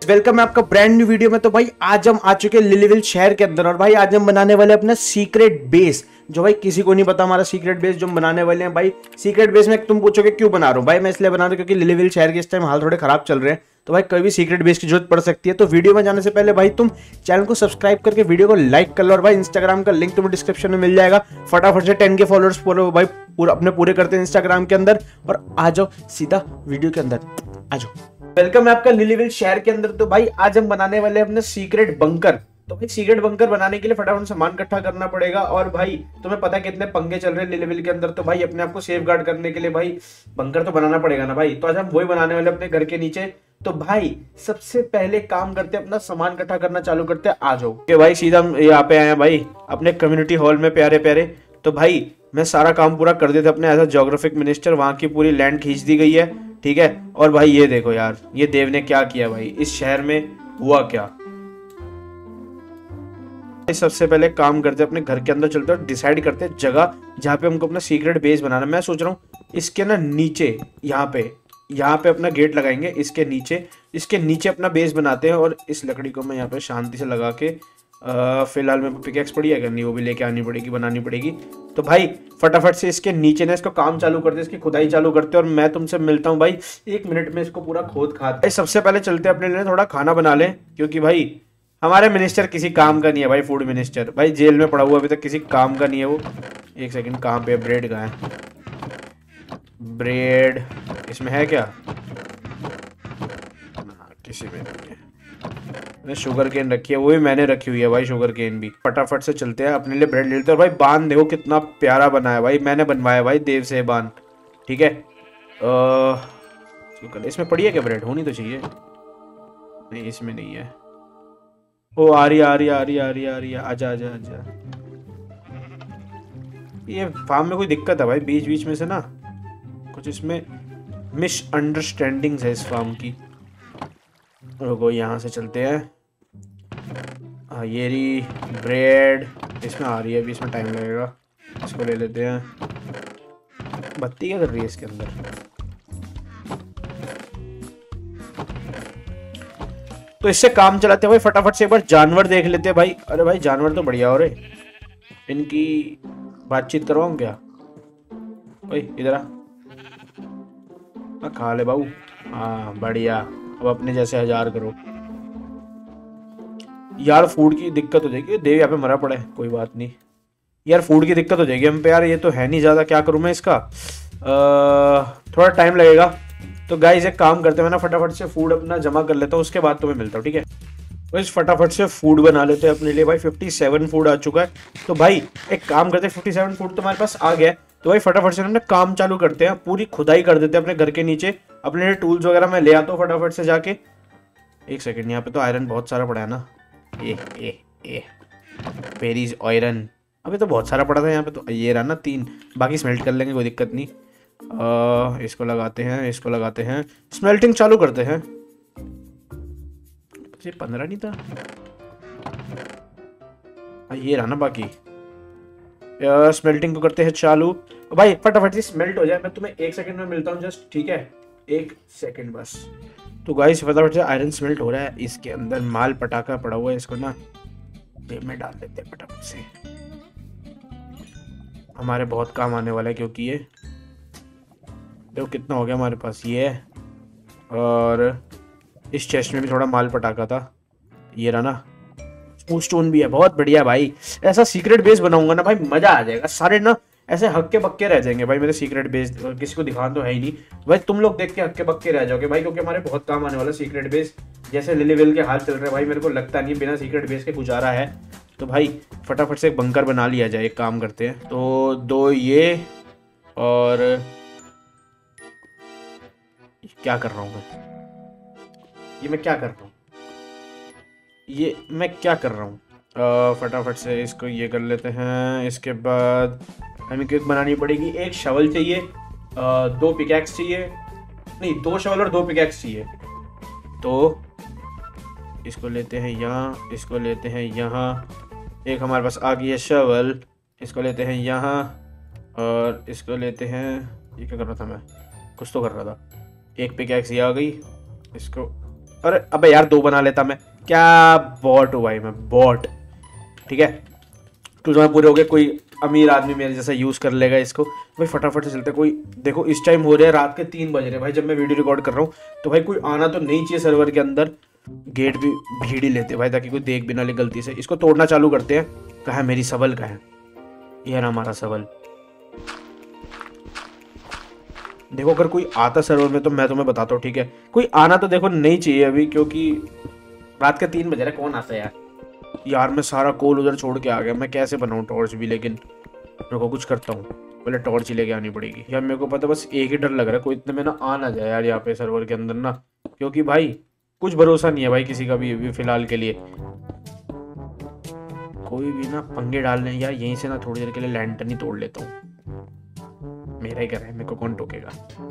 Welcome है आपका brand new video में। तो भाई आज हम आ चुके हैं लिलीविल शहर के अंदर और भाई आज हम बनाने वाले अपना सीक्रेट बेस, जो भाई किसी को नहीं पता हमारा सीक्रेट बेस जो हम बनाने वाले हैं। भाई सीक्रेट बेस में तुम पूछोगे क्यों बना रहा हूँ, भाई मैं इसलिए बना रहा हूँ क्योंकि लिलीविल शहर के इस टाइम हाल थोड़े खराब चल रहे हैं, तो भाई कभी भी सीक्रेट बेस की जरूरत पड़ सकती है। तो वीडियो में जाने से पहले भाई तुम चैनल को सब्सक्राइब करके वीडियो को लाइक कर लो और भाई इंस्टाग्राम का लिंक तुम्हें डिस्क्रिप्शन में मिल जाएगा। फटाफट से 10K फॉलोअर्स भाई पूरा अपने पूरे करते हैं इंस्टाग्राम के अंदर और आ जाओ सीधा वीडियो के अंदर, आ जाओ। वेलकम है आपका लिलीविल शहर के अंदर। तो भाई आज हम बनाने वाले हैं अपने सीक्रेट बंकर। तो भाई सीक्रेट बंकर बनाने के लिए फटाफट सामान इकट्ठा करना पड़ेगा और भाई तुम्हें पता है कितने पंगे चल रहे हैं लिलीविल के अंदर, तो भाई अपने आप को सेफ गार्ड करने के लिए भाई बंकर तो बनाना पड़ेगा ना भाई। तो आज हम वही बनाने वाले अपने घर के नीचे। तो भाई सबसे पहले काम करते हैं, अपना सामान इकट्ठा करना चालू करते हैं। आ जाओ कि भाई सीधा हम यहाँ पे आए हैं भाई अपने कम्युनिटी हॉल में प्यारे प्यारे। तो भाई मैं सारा काम पूरा कर देते अपने एज अ ज्योग्राफिक मिनिस्टर, वहां की पूरी लैंड खींच दी गई है, ठीक है। और भाई ये देखो यार, ये देव ने क्या किया भाई, इस शहर में हुआ क्या। सबसे पहले काम करते अपने घर के अंदर चलते और डिसाइड करते जगह जहां पे हमको अपना सीक्रेट बेस बनाना। मैं सोच रहा हूँ इसके ना नीचे यहाँ पे अपना गेट लगाएंगे, इसके नीचे अपना बेस बनाते हैं। और इस लकड़ी को मैं यहाँ पे शांति से लगा के फिलहाल में पिकेक्स पड़ी है करनी, वो भी लेके आनी पड़ेगी, बनानी पड़ेगी। तो भाई फटाफट से इसके नीचे ना इसको काम चालू करते, इसकी खुदाई चालू करते और मैं तुमसे मिलता हूँ भाई 1 मिनट में इसको पूरा खोद खाद। सबसे पहले चलते अपने लिए थोड़ा खाना बना लें, क्योंकि भाई हमारे मिनिस्टर किसी काम का नहीं है भाई। फूड मिनिस्टर भाई जेल में पड़ा हुआ, अभी तक किसी काम का नहीं है वो। एक सेकंड, कहाँ पे ब्रेड कहाँ है? ब्रेड इसमें है क्या? किसी में नहीं है। शुगर केन रखी है, वो भी मैंने रखी हुई है भाई, शुगर केन भी। फटाफट से चलते हैं अपने लिए ब्रेड ले लेते हैं। और भाई बांध देखो कितना प्यारा बना है भाई, मैंने बनवाया भाई देव से बांध, ठीक है। इसमें पड़ी है क्या ब्रेड? होनी तो चाहिए। नहीं इसमें नहीं है। ओ आ रही आजा आजा आजा। ये फार्म में कोई दिक्कत है भाई, बीच बीच में से ना कुछ इसमें मिसअंडरस्टैंडिंग्स है इस फार्म की। रुको यहाँ से चलते हैं। हाँ ये रही ब्रेड, इसमें आ रही है, अभी इसमें टाइम लगेगा। इसको ले लेते हैं। बत्ती क्या कर रही है इसके अंदर? तो इससे काम चलाते हैं भाई। फटाफट से एक बार जानवर देख लेते हैं भाई। अरे भाई जानवर तो बढ़िया हो रहे, इनकी बातचीत करवाऊँ क्या? भाई इधर आ, खा ले बाबू। हाँ बढ़िया, अब अपने जैसे 1000 करो। यार फूड की दिक्कत हो जाएगी, देव यहाँ पे मरा पड़ा है, कोई बात नहीं यार, फूड की दिक्कत हो जाएगी हम पे यार। ये तो है नहीं ज्यादा, क्या करूं मैं इसका? थोड़ा टाइम लगेगा। तो गाइस एक काम करते हैं, मैं ना फटाफट से फूड अपना जमा कर लेता हूँ, उसके बाद तुम्हें मिलता हूँ, ठीक है। तो इस फटाफट से फूड बना लेते हैं अपने लिए भाई। 57 फूड आ चुका है। तो भाई एक काम करते हैं, 57 फूड तुम्हारे पास आ गया है, तो भाई फटाफट से हमने काम चालू करते हैं, पूरी खुदाई कर देते हैं अपने घर के नीचे। अपने लिए टूल्स वगैरह मैं ले आता हूँ फटाफट से जाके। एक सेकेंड, यहाँ पे तो आयरन बहुत सारा पड़ा है ना। ए पेरीज आयरन अभी तो बहुत सारा पड़ा था यहाँ पे। तो ये रहा ना 3, बाकी स्मेल्ट कर लेंगे, कोई दिक्कत नहीं। इसको लगाते हैं, इसको लगाते हैं, स्मेल्टिंग चालू करते हैं। ये 15 नहीं था, ये रहा ना बाकी। स्मेल्टिंग को करते हैं चालू भाई। फटाफट से स्मेल्ट हो जाए, मैं तुम्हें 1 सेकंड में मिलता हूँ जस्ट, ठीक है। 1 सेकंड बस। तो गाइस फटाफट से आयरन स्मेल्ट हो रहा है, इसके अंदर माल पटाखा पड़ा हुआ है, इसको ना देव में डाल देते हैं फटाफट से। हमारे बहुत काम आने वाला है, क्योंकि ये देखो कितना हो गया हमारे पास ये है। और इस चेस्ट में भी थोड़ा माल पटाखा था, ये रहा ना। स्टोन भी है, बहुत बढ़िया भाई। ऐसा सीक्रेट बेस बनाऊंगा ना भाई, मजा आ जाएगा। सारे ना ऐसे हक्के बक्के रह जाएंगे भाई मेरे सीक्रेट बेस, किसी को दिखाना तो है ही नहीं भाई। तुम लोग देख के हक्के बक्के रह जाओगे भाई, क्योंकि हमारे बहुत काम आने वाला सीक्रेट बेस। जैसे लिलीविल के हाल चल रहे हैं भाई, मेरे को लगता नहीं बिना सीक्रेट बेस के गुजारा है। तो भाई फटाफट से एक बंकर बना लिया जाए। एक काम करते हैं, तो 2 ये और क्या कर रहा हूँ मैं? ये मैं क्या कर रहा हूँ? ये मैं क्या कर रहा हूँ? फटाफट से इसको ये कर लेते हैं। इसके बाद हमें क्विक बनानी पड़ेगी। 1 शवल चाहिए, 2 पिकैक्स चाहिए, नहीं 2 शवल और 2 पिकैक्स चाहिए। तो इसको लेते हैं यहाँ, इसको लेते हैं यहाँ। एक हमारे पास आ गई है शवल, इसको लेते हैं यहाँ और इसको लेते हैं। ये क्या कर रहा था मैं? कुछ तो कर रहा था। 1 पिकैक्स ये आ गई, इसको अरे अबे यार 2 बना लेता मैं, क्या बॉट हूँ भाई मैं, बॉट। ठीक है, तो जो पूरे हो गए, कोई अमीर आदमी मेरे जैसा यूज कर लेगा इसको। भाई फटाफट से चलते, कोई देखो इस टाइम हो रहे हैं रात के 3 बज रहे हैं भाई जब मैं वीडियो रिकॉर्ड कर रहा हूँ, तो भाई कोई आना तो नहीं चाहिए सर्वर के अंदर। गेट भी भीड़ ही लेते भाई ताकि कोई देख भी ना ले गलती से। इसको तोड़ना चालू करते हैं। कहाँ है मेरी सबल, कहाँ है? ये ना हमारा सबल। देखो अगर कोई आता सर्वर में तो मैं तुम्हें बताता हूँ, ठीक है? कोई आना तो देखो नहीं चाहिए अभी, क्योंकि रात के 3 बजे, कौन आता है यार? यार मैं सारा कोल उधर छोड़ के आ गया, मैं कैसे बनाऊँ टॉर्च भी? लेकिन रुको कुछ करता हूँ, पहले टॉर्च ही लेके आनी पड़ेगी यार। मेरे को पता बस एक ही डर लग रहा है, कोई इतने में ना आ ना जाए यार यहाँ पे सर्वर के अंदर ना, क्योंकि भाई कुछ भरोसा नहीं है भाई किसी का भी फिलहाल के लिए। कोई भी ना पंगे डालने यार, यहीं से ना थोड़ी देर के लिए लैंटर्न ही तोड़ लेता हूँ। मेरा ही घर है, मेरे को कौन टोकेगा?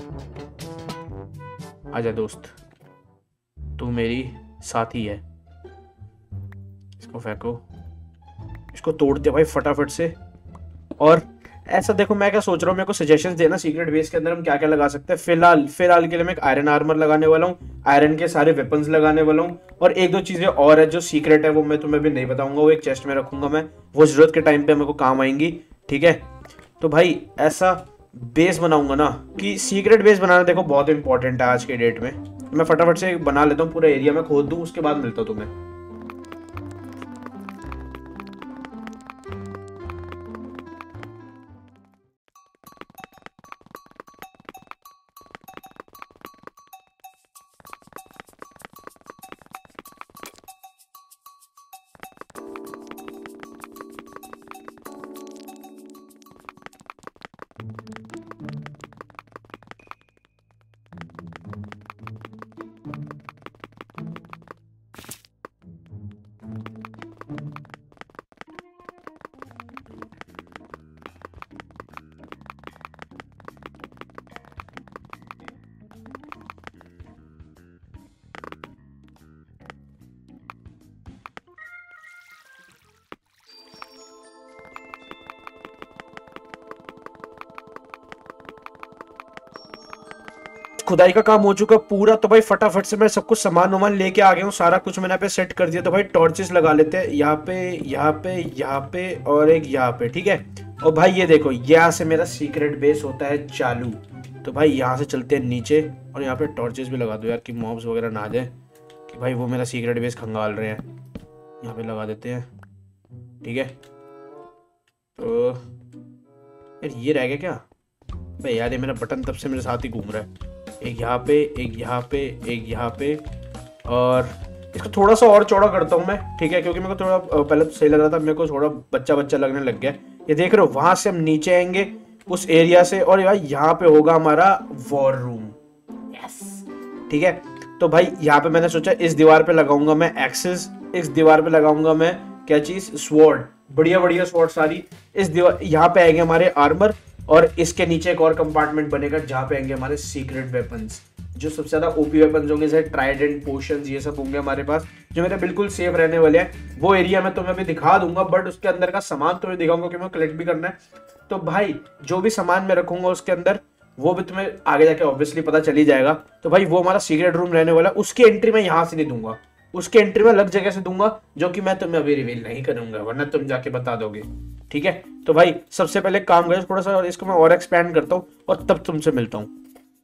आजा दोस्त, तू मेरी साथी है। इसको फेंको, इसको तोड़ दे भाई फटाफट से। और ऐसा देखो मैं क्या सोच रहा हूँ, मेरे को सजेशंस देना सीक्रेट बेस के अंदर हम क्या क्या लगा सकते हैं। फिलहाल के लिए मैं एक आयरन आर्मर लगाने वाला हूँ, आयरन के सारे वेपन्स लगाने वाला हूँ, और 1-2 चीजें और है जो सीक्रेट है, वो मैं तुम्हें भी नहीं बताऊंगा, वो एक चेस्ट में रखूंगा मैं, वो जरूरत के टाइम पे मेरे को काम आएंगी। ठीक है, तो भाई ऐसा बेस बनाऊंगा ना कि सीक्रेट बेस बनाना देखो बहुत इंपॉर्टेंट है आज के डेट में। मैं फटाफट से बना लेता हूँ, पूरा एरिया में खोद दूँ, उसके बाद मिलता हूँ तुम्हें। खुदाई का काम हो चुका पूरा, तो भाई फटाफट से मैं सब कुछ सामान वामान लेके आ गया हूँ, सारा कुछ मैंने यहाँ पे सेट कर दिया। तो भाई टॉर्चेस लगा लेते हैं यहाँ पे, यहाँ पे, यहाँ पे और एक यहाँ पे। ठीक है, और भाई ये देखो यहाँ से मेरा सीक्रेट बेस होता है चालू। तो भाई यहाँ से चलते हैं नीचे, और यहाँ पे टॉर्चेस भी लगा दो यार कि मॉब्स वगैरह ना आ जाए कि भाई वो मेरा सीक्रेट बेस खंगाल रहे हैं। यहाँ पे लगा देते हैं। ठीक है, तो यार ये रह गया क्या भाई? यार ये मेरा बटन तब से मेरे साथ ही घूम रहा है। एक यहाँ पे, एक यहाँ पे, एक यहाँ पे, और इसको थोड़ा सा और चौड़ा करता हूँ मैं। ठीक है, क्योंकि मेरे को थोड़ा पहले तो सही लग रहा था, मेरे को थोड़ा बच्चा बच्चा लगने लग गया। ये देख रहे हो, वहां से हम नीचे आएंगे उस एरिया से, और यार यहाँ पे होगा हमारा वॉर रूम। यस, ठीक है। तो भाई यहाँ पे मैंने सोचा इस दीवार पे लगाऊंगा मैं एक्सेस, इस दीवार पे लगाऊंगा मैं क्या चीज, स्वॉर्ड, बढ़िया बढ़िया स्वॉर्ड सारी। इस दीवार यहाँ पे आएंगे हमारे आर्मर, और इसके नीचे एक और कंपार्टमेंट बनेगा जहां पे आएंगे हमारे सीक्रेट वेपन्स, जो सबसे ज्यादा ओपी वेपन्स होंगे, जैसे ट्राइडेंट, पोशंस, ये सब होंगे हमारे पास, जो मेरे बिल्कुल सेफ रहने वाले हैं। वो एरिया मैं तुम्हें अभी दिखा दूंगा, बट उसके अंदर का सामान तुम्हें दिखाऊंगा कि मैं कलेक्ट भी करना है। तो भाई जो भी सामान मैं रखूंगा उसके अंदर, वो भी तुम्हें आगे जाके ऑब्वियसली पता चल ही जाएगा। तो भाई वो हमारा सीक्रेट रूम रहने वाला है, उसकी एंट्री मैं यहाँ से नहीं दूंगा, उसकी एंट्री में अलग जगह से दूंगा, जो कि मैं तुम्हें अभी रिवील नहीं करूंगा, वरना तुम जाके बता दोगे। ठीक है, तो भाई सबसे पहले काम करें, थोड़ा सा इसको मैं और एक्सपैंड करता हूँ और तब तुमसे मिलता हूँ।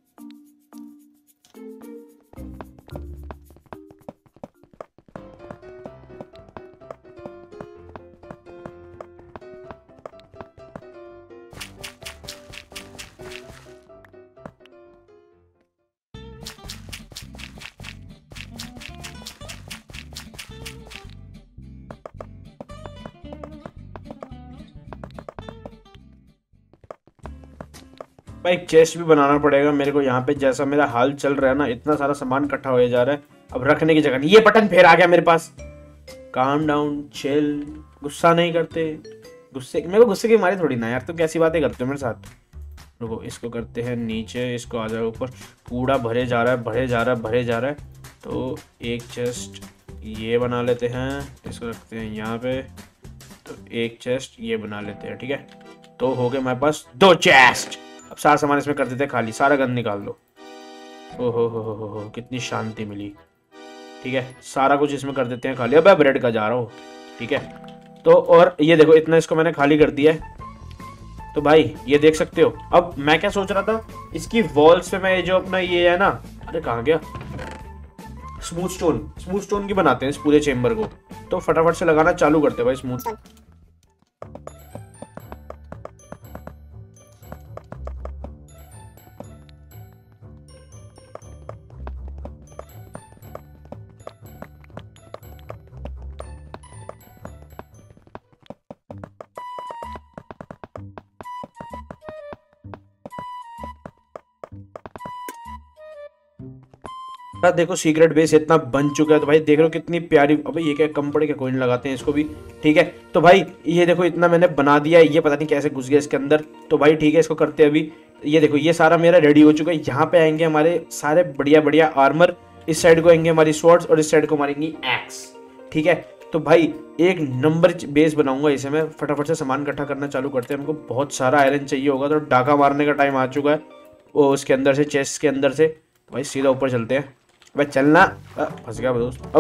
भाई एक चेस्ट भी बनाना पड़ेगा मेरे को यहाँ पे, जैसा मेरा हाल चल रहा है ना, इतना सारा सामान इकट्ठा हो जा रहा है, अब रखने की जगह नहीं। ये बटन फिर आ गया मेरे पास। काम डाउन, चिल, गुस्सा नहीं करते। गुस्से, मेरे को गुस्से की मारी थोड़ी ना यार, तुम कैसी बातें करते हो मेरे साथ। रुको, इसको करते हैं नीचे, इसको आ जाओ ऊपर। कूड़ा भरे जा रहा है, भरे जा रहा है, भरे जा रहा है। तो एक चेस्ट ये बना लेते हैं, इसको रखते हैं यहाँ पे। तो एक चेस्ट ये बना लेते हैं, ठीक है। तो हो गए हमारे पास 2 चेस्ट। अब सारा सामान इसमें कर देते हैं खाली, सारा गंद निकाल दो। ओहो हो, कितनी शांति मिली। ठीक है, सारा कुछ इसमें कर देते हैं खाली। अब मैं ब्रेड का जा रहा हूँ, ठीक है। तो और ये देखो इतना इसको मैंने खाली कर दिया है। तो भाई ये देख सकते हो। अब मैं क्या सोच रहा था, इसकी वॉल्स पे मैं ये जो अपना ये है ना, अरे कहाँ गया, स्मूथ स्टोन की बनाते हैं इस पूरे चेम्बर को। तो फटाफट से लगाना चालू करते हैं भाई स्मूथ। देखो सीक्रेट बेस इतना बन चुका है। तो भाई देख रहे हो कितनी प्यारी, अबे ये क्या कम पड़े, क्या कोई लगाते हैं इसको भी, ठीक है। तो भाई ये देखो इतना मैंने बना दिया है, ये पता नहीं कैसे घुस गया इसके अंदर। तो भाई ठीक है, इसको करते हैं अभी। ये देखो ये सारा मेरा रेडी हो चुका है। यहाँ पे आएंगे हमारे सारे बढ़िया बढ़िया आर्मर, इस साइड को आएंगे हमारी स्वॉर्ड्स और इस साइड को मारेंगी एक्स, ठीक है। तो भाई एक नंबर बेस बनाऊंगा इसे मैं। फटाफट से सामान इकट्ठा करना चालू करते हैं। हमको बहुत सारा आयरन चाहिए होगा, तो डाका मारने का टाइम आ चुका है। वो उसके अंदर से, चेस्ट के अंदर से। भाई सीधा ऊपर चलते हैं। भाई चलना, फंस गया दोस्त। अब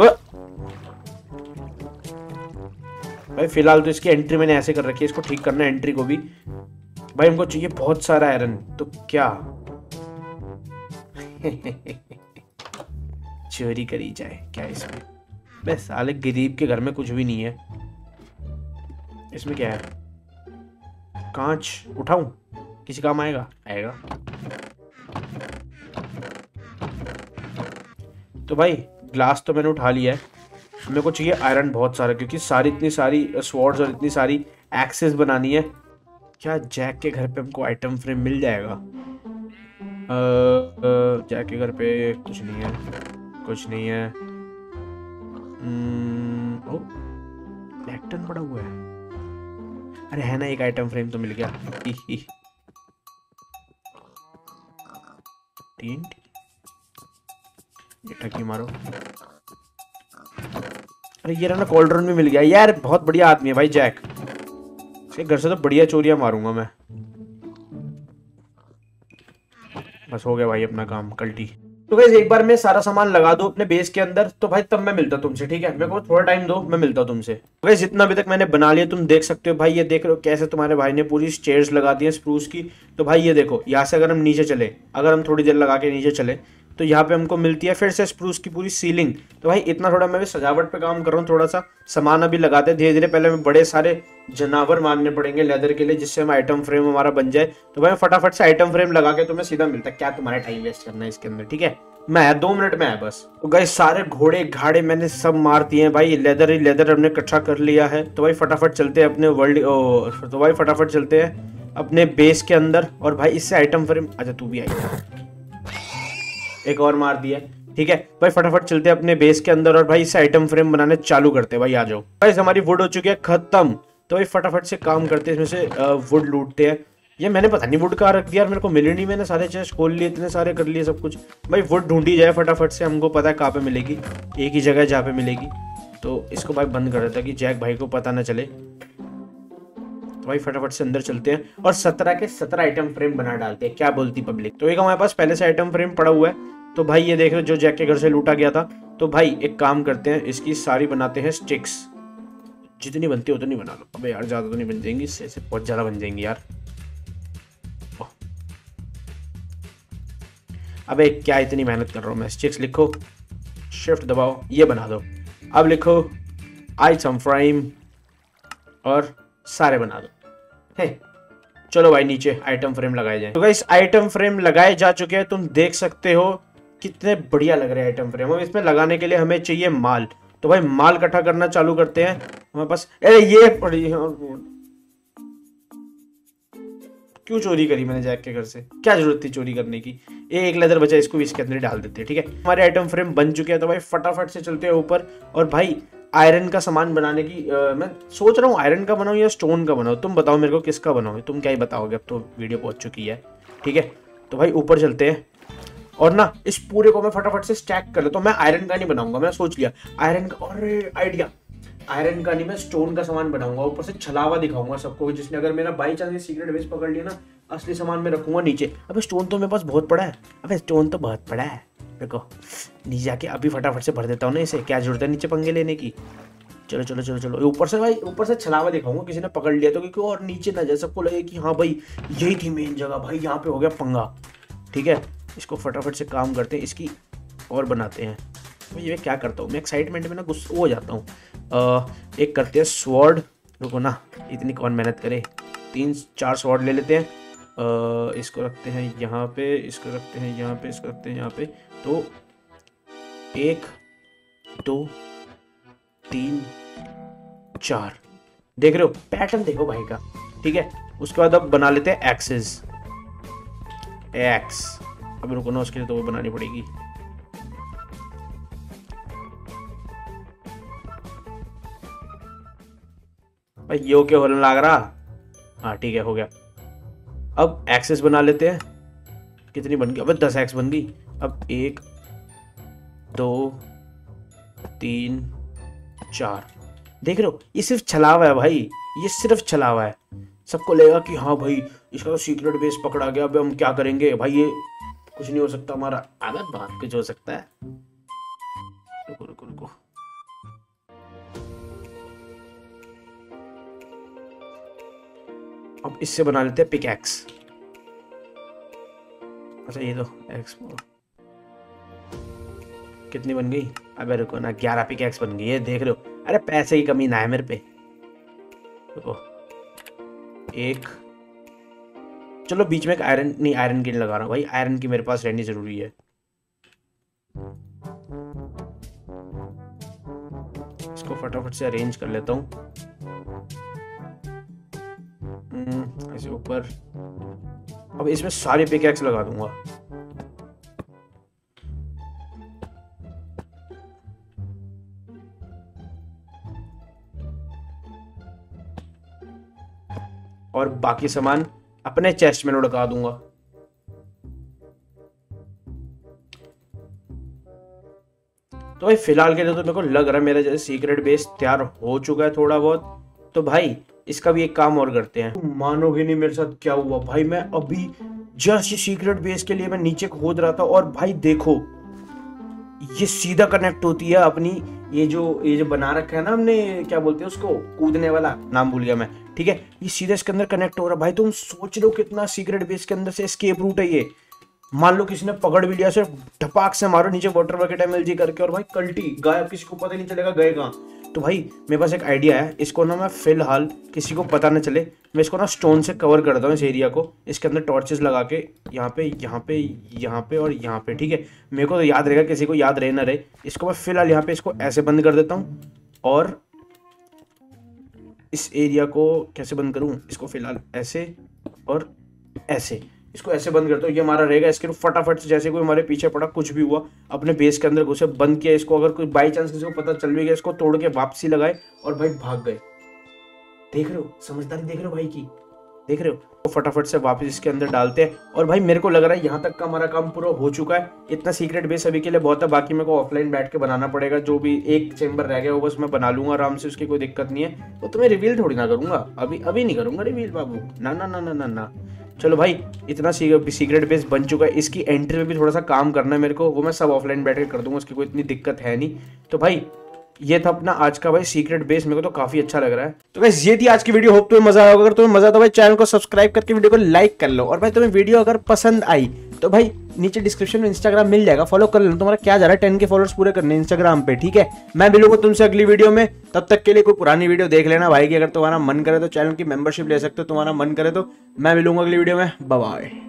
भाई फिलहाल तो इसकी एंट्री मैंने ऐसे कर रखी है, इसको ठीक करना है एंट्री को भी। भाई हमको चाहिए बहुत सारा आयरन, तो क्या चोरी करी जाए क्या इसमें? बस साले गरीब के घर में कुछ भी नहीं है। इसमें क्या है? कांच उठाऊं, किसी काम आएगा? आएगा। तो भाई ग्लास तो मैंने उठा लिया है। मेरे को चाहिए आयरन बहुत सारा, क्योंकि इतनी सारी स्वॉर्ड्स और इतनी सारी एक्सेस बनानी है। क्या जैक के घर पे हमको आइटम फ्रेम मिल जाएगा? जैक के घर पे कुछ नहीं है, कुछ नहीं है। ओ लैक्टन पड़ा हुआ है। अरे है ना, एक आइटम फ्रेम तो मिल गया। ये टकी मारो। अरे ये ना कॉल्ड्रन भी मिल गया यार। बहुत बढ़िया आदमी है भाई जैक। इसके घर से तो बढ़िया चोरियां मारूंगा मैं। बस हो गया भाई अपना काम कल्टी। तो गाइस एक बार मैं सारा सामान लगा दूं अपने बेस के अंदर, तो भाई तब मैं मिलता तुमसे, ठीक है। मेरे को थोड़ा टाइम दो, मैं मिलता हूं तुमसे। तो गाइस जितना अभी तक मैंने बना लिया तुम देख सकते हो। भाई ये देख रहे हो कैसे तुम्हारे भाई ने पूरी स्टेयर्स लगा दी है स्प्रूस की। तो भाई ये देखो, यहाँ से अगर हम नीचे चले, अगर हम थोड़ी देर लगा के नीचे चले, तो यहाँ पे हमको मिलती है फिर से स्प्रूस की पूरी सीलिंग। तो भाई इतना थोड़ा मैं भी सजावट पे काम कर रहा हूँ, थोड़ा सा सामान अभी लगाते हैं धीरे धीरे। पहले हमें बड़े सारे जानवर मारने पड़ेंगे लेदर के लिए, जिससे हम आइटम फ्रेम हमारा बन जाए। तो भाई फटाफट से आइटम फ्रेम लगा के तुम्हें सीधा मिलता है। क्या तुम्हारा टाइम वेस्ट करना है इसके अंदर, ठीक है। मैं 2 मिनट में आया बस। तो गाइस सारे घोड़े घाड़े मैंने सब मार दिए हैं भाई। लेदर ही लेदर हमने इकट्ठा कर लिया है। तो भाई फटाफट चलते हैं अपने तो भाई फटाफट चलते हैं अपने बेस के अंदर। और भाई इससे आइटम फ्रेम, अच्छा तू भी आई, एक और मार दिया, ठीक है। भाई फटाफट चलते हैं अपने बेस के अंदर और भाई इससे आइटम फ्रेम बनाने चालू करते हैं। भाई आ जाओ। भाई हमारी वुड हो चुकी है खत्म। तो भाई फटाफट से काम करते हैं, इसमें से वुड लूटते हैं। ये मैंने पता नहीं वुड कहाँ रख दिया, मेरे को मिली नहीं। मैंने सारे चेस्ट खोल लिए, इतने सारे कर लिए सब कुछ। भाई वुड ढूंढी जाए फटाफट से, हमको पता है कहाँ पे मिलेगी। एक ही जगह जहाँ पे मिलेगी। तो इसको भाई बंद कर देता कि जैक भाई को पता ना चले। तो भाई फटाफट से अंदर चलते हैं और 17 के 17 आइटम फ्रेम बना डालते हैं। क्या बोलती पब्लिक? तो एक हमारे पास पहले से आइटम फ्रेम पड़ा हुआ है। तो भाई ये देख रहे हो जो जैक के घर से लूटा गया था। तो भाई एक काम करते हैं, इसकी सारी बनाते हैं स्टिक्स। जितनी बनती है उतनी बना लो। अबे यार ज्यादा तो नहीं बन जाएंगी, इससे बहुत ज्यादा बन जाएंगी यार। अबे क्या इतनी मेहनत कर रहा हूँ मैं। स्टिक्स लिखो, शिफ्ट दबाओ, ये बना दो। अब लिखो आइटम फ्रेम और सारे बना दो। चलो भाई नीचे आइटम फ्रेम लगाए जाए। तो गाइस आइटम फ्रेम लगाए जा चुके हैं। तुम देख सकते हो कितने बढ़िया लग रहे हैं आइटम फ्रेम। अब इसमें लगाने के लिए हमें चाहिए माल। तो भाई माल इकट्ठा करना चालू करते हैं। हमारे पास, अरे ये पड़ी, क्यों चोरी करी मैंने जैक के घर से? क्या जरूरत थी चोरी करने की? एक लेदर बचा, इसको भी इसके अंदर डाल देते हैं, ठीक है। हमारे आइटम फ्रेम बन चुके हैं। तो भाई फटाफट से चलते हैं ऊपर। और भाई आयरन का सामान बनाने की मैं सोच रहा हूँ आयरन का बनाऊँ या स्टोन का बनाऊँ। तुम बताओ मेरे को किसका बनाओ। तुम क्या ही बताओगे, अब तो वीडियो पहुंच चुकी है, ठीक है। तो भाई ऊपर चलते हैं और ना इस पूरे को मैं फटाफट से स्टैक कर लेता हूँ। मैं आयरन का नहीं बनाऊंगा, मैं सोच लिया आयरन का। और आइडिया, आयरन का नहीं, मैं स्टोन का सामान बनाऊंगा। ऊपर से छलावा दिखाऊंगा सबको, जिसने अगर मेरा बाई चांस सीक्रेट बेस पकड़ लिया ना, असली सामान में रखूंगा नीचे। अबे स्टोन तो मेरे पास बहुत पड़ा है। अबे स्टोन तो बहुत पड़ा है, देखो नीचे जाके अभी फटाफट से भर देता हूँ ना इसे, क्या जरूरत है नीचे पंगे लेने की। चलो चलो चलो चलो, ऊपर से भाई, ऊपर से छलावा दिखाऊंगा किसी ने पकड़ लिया तो, क्योंकि और नीचे ना जाए, सबको लगे कि हाँ भाई यही थी मेन जगह, भाई यहाँ पे हो गया पंगा। ठीक है, इसको फटाफट से काम करते हैं, इसकी और बनाते हैं। तो ये क्या करता हूँ मैं, एक्साइटमेंट में ना गुस्सा हो जाता हूँ। एक करते हैं स्वॉर्ड, रुको ना, इतनी कौन मेहनत करे, 3-4 स्वॉर्ड ले लेते हैं। इसको रखते हैं यहाँ पे, इसको रखते हैं यहाँ पे, इसको रखते हैं यहाँ पे। तो 1 2 3 4, देख रहे हो पैटर्न, देखो भाई का। ठीक है, उसके बाद अब बना लेते हैं एक्सेस, एक्स। अब रुको ना, उसके लिए तो वो बनानी पड़ेगी। भाई यो क्या होने लग रहा, हाँ ठीक है हो गया। अब एक्सेस बना लेते हैं, कितनी बन गई, अब 10 एक्स बन गई। अब 1 2 3 4, देख रहे हो ये सिर्फ छलावा है भाई, ये सिर्फ छलावा है। सबको लगेगा कि हाँ भाई इसका तो सीक्रेट बेस पकड़ा गया, अब हम क्या करेंगे भाई, ये कुछ नहीं हो सकता हमारा। अगर बात कुछ हो सकता है, रुको रुको रुको, अब इससे बना लेते हैं पिकैक्स। अच्छा ये तो एक्स कितनी बन गई, अबे रुको ना, 11 पिकैक्स बन गई है, देख रहे हो। अरे पैसे की कमी ना है मेरे पे, रुको। 1, चलो बीच में एक आयरन, नहीं आयरन की लगा रहा हूँ भाई, आयरन की मेरे पास रहनी जरूरी है। इसको फटाफट से अरेंज कर लेता हूँ ऐसे ऊपर। अब इसमें सारे पिकैक्स लगा दूंगा। और बाकी सामान अपने चेस्ट में लुढ़का दूंगा। तो भाई फिलहाल के लिए तो मेरे को लग रहा है मेरा जैसे सीक्रेट बेस तैयार हो चुका है थोड़ा बहुत। तो भाई इसका भी एक काम और करते हैं। मानोगे नहीं मेरे साथ क्या हुआ भाई, मैं अभी जस्ट सीक्रेट बेस के लिए मैं नीचे खोद रहा था और भाई देखो ये सीधा कनेक्ट होती है अपनी ये जो बना रखा है ना हमने, क्या बोलते हैं उसको, कूदने वाला, नाम भूल गया मैं। ठीक है, ये सीधा इसके अंदर कनेक्ट हो रहा है। भाई तुम सोच लो कितना सीक्रेट बेस के अंदर से एस्केप रूट है ये। मान लो किसी ने पकड़ भी लिया, सिर्फ ढपाक से मारो नीचे वाटर बकेट एमएलजी करके और भाई कल्टी गायब, किसी को पता नहीं चलेगा गए कहाँ। तो भाई मेरे पास एक आइडिया है, इसको ना मैं फिलहाल किसी को पता न चले, मैं इसको ना स्टोन से कवर करता हूँ इस एरिया को, इसके अंदर टॉर्चेस लगा के यहाँ पे यहाँ पे यहाँ पे और यहाँ पे। ठीक है, मेरे को तो याद रहेगा, किसी को याद रहे ना रहे। इसको मैं फिलहाल यहाँ पे इसको ऐसे बंद कर देता हूँ। और इस एरिया को कैसे बंद करूँ, इसको फिलहाल ऐसे और ऐसे, इसको ऐसे बंद करता हूँ, ये हमारा रहेगा। इसके फटाफट से जैसे कोई हमारे पीछे पड़ा, कुछ भी हुआ, अपने बेस के अंदर घुसे, बंद किया इसको। अगर कोई बाई चांस किसी को पता चल भी गया, इसको तोड़ के वापसी लगाए और भाई भाग गए। देख रहे हो समझदारी, देख रहे हो भाई की, देख रहे हो। तो फटाफट से वापस इसके अंदर डालते हैं। और भाई मेरे को लग रहा है यहाँ तक का हमारा काम पूरा हो चुका है। इतना सीक्रेट बेस अभी के लिए बहुत है, बाकी मेरे को ऑफलाइन बैठ के बनाना पड़ेगा। जो भी एक चेंबर रह गया वो बस मैं बना लूंगा आराम से, उसकी कोई दिक्कत नहीं है। तो तुम्हें रिवील थोड़ी ना करूंगा, अभी नहीं करूंगा रिवील बाबू, ना ना ना ना ना ना। चलो भाई इतना सीक्रेट बेस बन चुका है, इसकी एंट्री में भी थोड़ा सा काम करना है मेरे को, वो मैं सब ऑफलाइन बैठ के कर दूंगा, उसकी कोई इतनी दिक्कत है नहीं। तो भाई ये था अपना आज का भाई सीक्रेट बेस, मेरे को तो काफी अच्छा लग रहा है। तो गाइस ये थी आज की वीडियो, होप तुम्हें मजा आया होगा। अगर तुम्हें मजा आता भाई चैनल को सब्सक्राइब करके वीडियो को लाइक कर लो। और भाई तुम्हें वीडियो अगर पसंद आई तो भाई नीचे डिस्क्रिप्शन में इंस्टाग्राम मिल जाएगा, फॉलो कर लेना। तुम्हारा क्या जा रहा है 10K फॉलोअर्स पूरे करने इंस्टाग्राम पे। ठीक है, मैं मिलूंगा तुमसे अगली वीडियो में, तब तक के लिए कोई पुरानी वीडियो देख लेना भाई की। अगर तुम्हारा मन करे तो चैनल की मेंबरशिप ले सकते हो, तुम्हारा मन करे तो। मैं मिलूंगा अगली वीडियो में, बाय बाय।